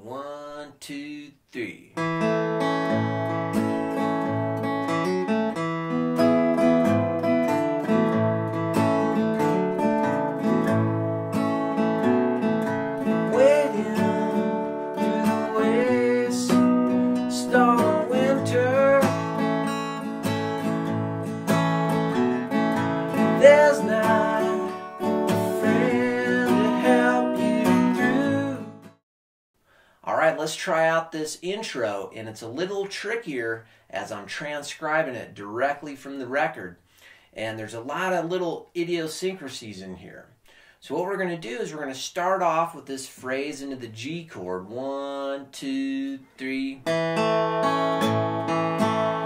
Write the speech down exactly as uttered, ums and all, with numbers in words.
One, two, three. There's not a friend to help you through. Alright, let's try out this intro, and it's a little trickier as I'm transcribing it directly from the record. And there's a lot of little idiosyncrasies in here. So what we're going to do is we're going to start off with this phrase into the G chord. One, two, three.